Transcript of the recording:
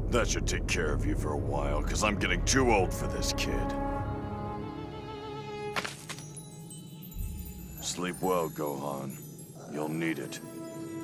That should take care of you for a while, because I'm getting too old for this kid. Sleep well, Gohan. You'll need it.